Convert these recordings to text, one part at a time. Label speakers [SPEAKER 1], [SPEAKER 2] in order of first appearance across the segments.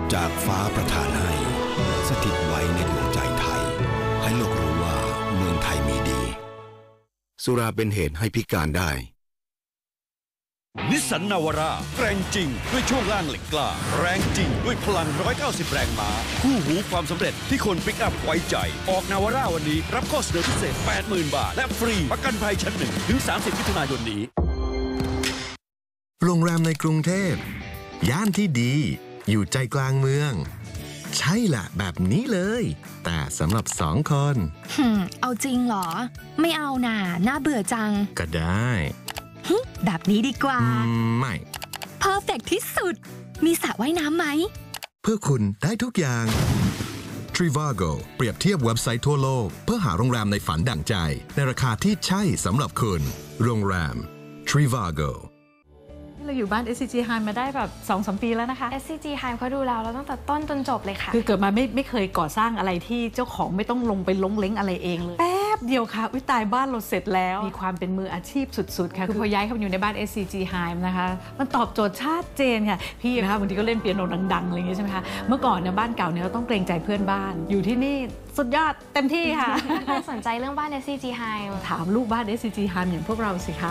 [SPEAKER 1] จากฟ้าประทานให้สถิตไว้ในดวงใจไทยให้โลกรู้ว่าเมืองไทยมีดีสุราเป็นเหตุให้พิการได้
[SPEAKER 2] นิสสันนาวาร่าแรงจริงด้วยช่วงล่างเหล็กกล้าแรงจริงด้วยพลัง190แรงม้าคู่หูความสำเร็จที่คนปิกอัพไว้ใจออกนาวาร่าวันนี้รับข้อเสนอพิเศษ 80,000 บาทและฟรีประกันภัยชั้น1ถึง30มิถุนายนนี้
[SPEAKER 3] โรงแรมในกรุงเทพย่านที่ดีอยู่ใจกลางเมืองใช่แหละแบบนี้เลยแต่สำหรับ2 คน
[SPEAKER 4] เอาจริงเหรอไม่เอาน่าเบื่อจัง
[SPEAKER 3] ก็ได้
[SPEAKER 4] แบบนี้ดีกว่า
[SPEAKER 3] ไม่
[SPEAKER 4] เพอร์เฟกต์ที่สุดมีสระว่ายน้ำไหม
[SPEAKER 3] เพื่อคุณได้ทุกอย่าง Trivago เปรียบเทียบเว็บไซต์ทั่วโลกเพื่อหาโรงแรมในฝันดั่งใจในราคาที่ใช่สำหรับคุณโรงแรม Trivago
[SPEAKER 5] เราอยู่บ้าน SCG Heim มาได้แบบ 2-3 ปีแล้วนะคะ
[SPEAKER 6] SCG Heim เขาดูเราตั้งแต่ต้นจนจบเลยค่ะ
[SPEAKER 5] คือเกิดมาไม่เคยก่อสร้างอะไรที่เจ้าของไม่ต้องลงไปล้งเล้งอะไรเองเลยแป๊บเดียวค่ะวิตายบ้านเราเสร็จแล้วมีความเป็นมืออาชีพสุดๆค่ะคือพอย้ายเข้ามาอยู่ในบ้าน SCG Heim นะคะมันตอบโจทย์ชัดเจนค่ะพี่นะคะบางทีก็เล่นเปียโนดังๆอะไรอย่างเงี้ยใช่ไหมคะเมื่อก่อนเนี่ยบ้านเก่าเนี่ยเราต้องเกรงใจเพื่อนบ้านอยู่ที่นี่สุดยอดเต็มที่ค่ะ
[SPEAKER 6] สนใจเรื่องบ้าน SCG Heim
[SPEAKER 5] ถามลูกบ้าน SCG Heim อย่างพวกเราสิคะ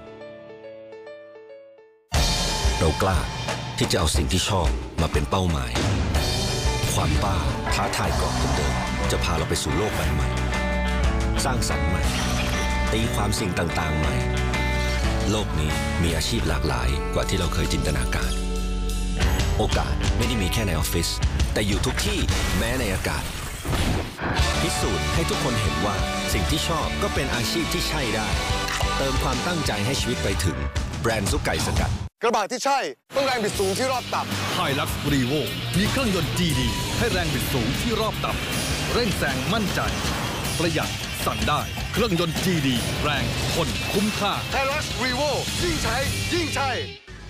[SPEAKER 1] เรากล้าที่จะเอาสิ่งที่ชอบมาเป็นเป้าหมายความบ้าท้าทายกรอบเดิมจะพาเราไปสู่โลกใบใหม่สร้างสรรค์ใหม่ตีความสิ่งต่างๆใหม่โลกนี้มีอาชีพหลากหลายกว่าที่เราเคยจินตนาการโอกาสไม่ได้มีแค่ในออฟฟิศแต่อยู่ทุกที่แม้ในอากาศพิสูจน์ให้ทุกคนเห็นว่าสิ่งที่ชอบก็เป็นอาชีพที่ใช่ได้เติมความตั้งใจให้ชีวิตไปถึงแบรนด์ซุปไก่สกัด
[SPEAKER 7] กระบะที่ใช่ต้องแรงบิดสูงที่รอบต่ำ
[SPEAKER 2] ไฮลักซ์รีโวมีเครื่องยนต์ GD ให้แรงบิดสูงที่รอบต่ำเร่งแซงมั่นใจประหยัดสั่งได้เครื่องยนต์ GD แรงทนคุ้มค่า
[SPEAKER 7] ไฮลักซ์รีโวยิ่งใช้ยิ่งใช่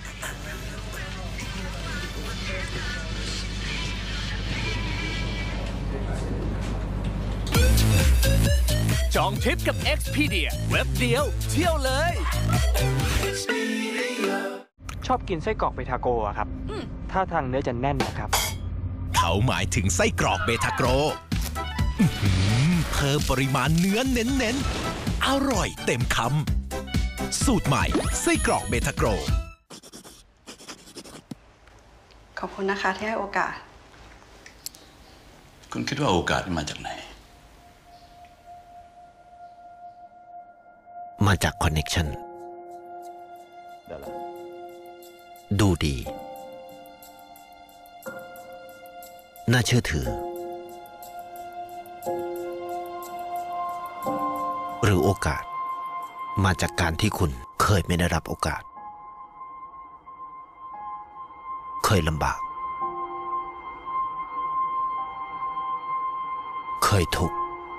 [SPEAKER 8] จองทริปกับ Expedia เว็บเดียวเที่ยวเลย
[SPEAKER 9] ชอบกินไส้กรอกเบทาโกะครับถ้าทางเนื้อจะแน่นนะครับ
[SPEAKER 8] เขาหมายถึงไส้กรอกเบทาโกเพิ่มปริมาณเนื้อเน้นๆอร่อยเต็มคำสูตรใหม่ไส้กรอกเบทาโก
[SPEAKER 10] ขอบคุณนะคะที่ให้โอกาส
[SPEAKER 11] คุณคิดว่าโอกาสมาจากไหน
[SPEAKER 12] มาจากคอนเนคชั่นดูดีน่าเชื่อถือหรือโอกาสมาจากการที่คุณเคยไม่ได้รับโอกาสเคยลำบากเคยทุกข์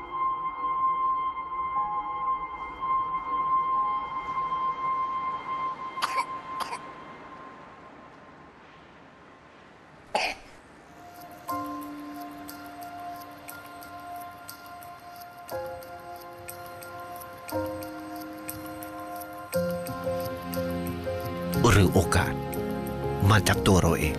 [SPEAKER 12] หรือโอกาสมาจากตัวเราเอง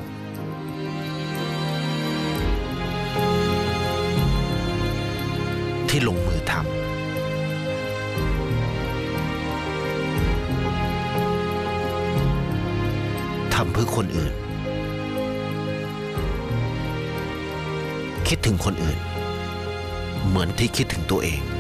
[SPEAKER 12] ที่ลงมือทำเพื่อคนอื่นคิดถึงคนอื่นเหมือนที่คิดถึงตัวเอง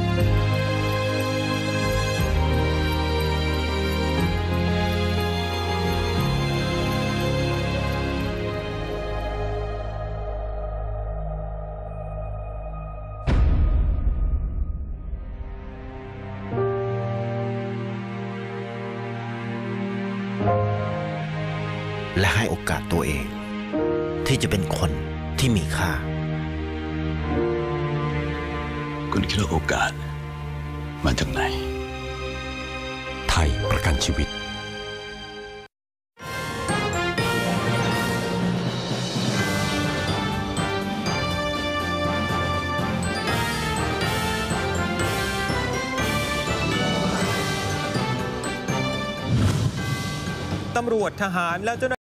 [SPEAKER 12] และให้โอกาสตัวเองที่จะเป็นคนที่มีค่า
[SPEAKER 11] คุณคิดว่าโอกาสมาจากไหน
[SPEAKER 1] ไทยประกันชีวิต
[SPEAKER 13] ตำรวจทหารและเจ้าหน้าที่